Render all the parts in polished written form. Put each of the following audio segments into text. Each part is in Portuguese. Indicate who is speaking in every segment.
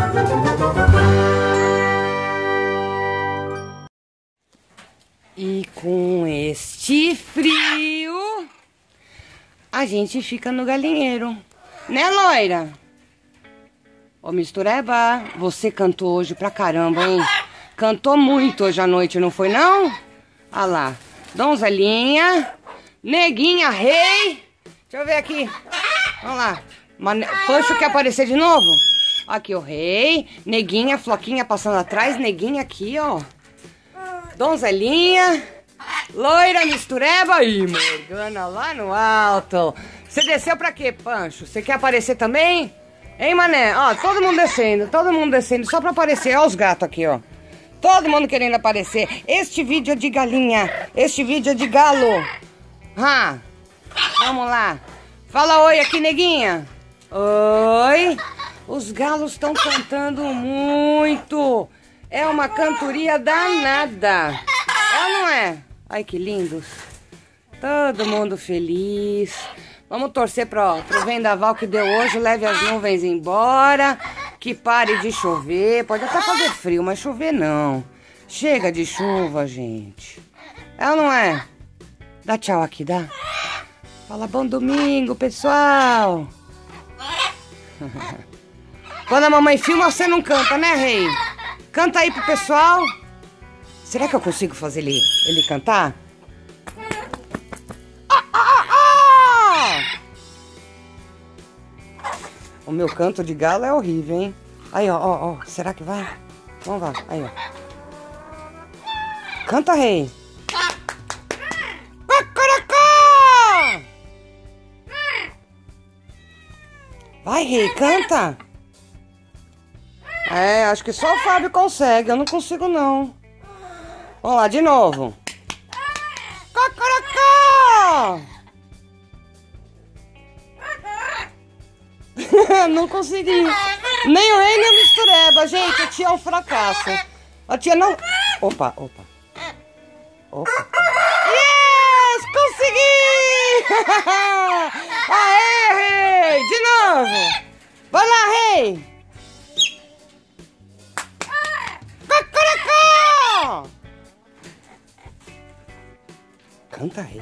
Speaker 1: E com este frio, a gente fica no galinheiro. Né, loira? Ô, Mistureba, você cantou hoje pra caramba, hein? Cantou muito hoje à noite, não foi, não? Olha lá. Donzelinha, Neguinha, Rei. Deixa eu ver aqui. Vamos lá. Pancho quer aparecer de novo? Aqui o Rei, Neguinha, Floquinha passando atrás, Neguinha aqui, ó. Donzelinha, Loira, Mistureba e Morgana lá no alto. Você desceu pra quê, Pancho? Você quer aparecer também? Hein, mané? Ó, todo mundo descendo só pra aparecer. Ó os gatos aqui, ó. Todo mundo querendo aparecer. Este vídeo é de galinha, este vídeo é de galo. Vamos lá. Fala oi aqui, Neguinha. Oi. Os galos estão cantando muito. É uma cantoria danada. É ou não é? Ai, que lindos. Todo mundo feliz. Vamos torcer pro vendaval que deu hoje. Leve as nuvens embora. Que pare de chover. Pode até fazer frio, mas chover não. Chega de chuva, gente. É ou não é? Dá tchau aqui, dá. Fala bom domingo, pessoal. Quando a mamãe filma, você não canta, né, Rei? Canta aí pro pessoal. Será que eu consigo fazer ele cantar? O meu canto de galo é horrível, hein? Aí, ó. Será que vai? Vamos lá. Aí, ó. Canta, Rei. Vai, Rei, canta. É, acho que só o Fábio consegue. Eu não consigo, não. Vamos lá, de novo. Cocorocó! Não consegui. Nem o Rei, nem o Mistureba, gente. A tia é um fracasso. A tia não... Opa. Yes! Consegui! Aê, Rei! De novo! Vai lá, Rei! Cocorocó! Canta, Rei.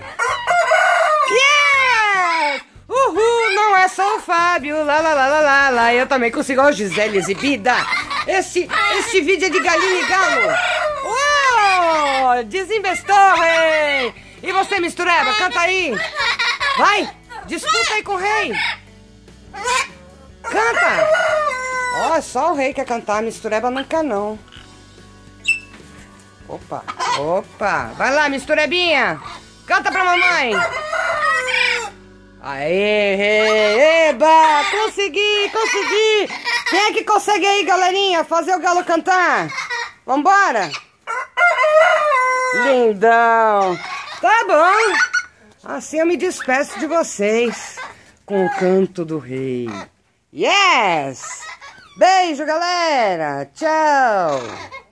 Speaker 1: Yes! Uhul! Não é só o Fábio. Lá. Eu também consigo. Ó, Gisele exibida. Este vídeo é de galinha e galo. Uou! Desinvestou, Rei! E você, Mistureba? Canta aí! Vai! Disputa aí com o Rei! Canta! Ó, só o Rei quer cantar, Mistureba não quer, não. Opa! Vai lá, Misturebinha! Canta pra mamãe! Aê, Rei! Eba! Consegui! Quem é que consegue aí, galerinha, fazer o galo cantar? Vambora? Lindão! Tá bom! Assim eu me despeço de vocês com o canto do Rei. Yes! Beijo, galera! Tchau!